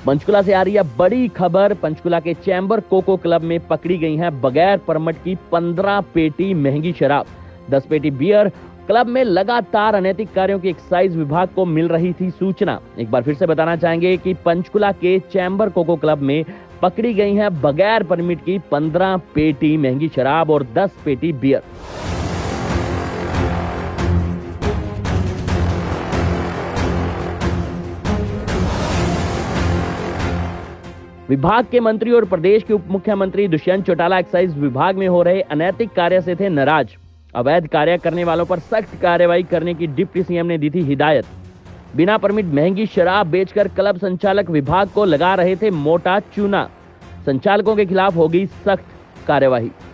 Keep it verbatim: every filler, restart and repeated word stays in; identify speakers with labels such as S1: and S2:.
S1: पंचकुला से आ रही है बड़ी खबर। पंचकुला के चैम्बर कोको क्लब में पकड़ी गई हैं बगैर परमिट की पंद्रह पेटी महंगी शराब, दस पेटी बियर। क्लब में लगातार अनैतिक कार्यों की एक्साइज विभाग को मिल रही थी सूचना। एक बार फिर से बताना चाहेंगे कि पंचकुला के चैम्बर कोको क्लब में पकड़ी गई हैं बगैर परमिट की पंद्रह पेटी महंगी शराब और दस पेटी बियर। विभाग के मंत्री और प्रदेश के उप मुख्यमंत्री दुष्यंत चौटाला एक्साइज विभाग में हो रहे अनैतिक कार्य से थे नाराज। अवैध कार्य करने वालों पर सख्त कार्रवाई करने की डिप्टी सीएम ने दी थी हिदायत। बिना परमिट महंगी शराब बेचकर क्लब संचालक विभाग को लगा रहे थे मोटा चूना। संचालकों के खिलाफ होगी सख्त कार्रवाई।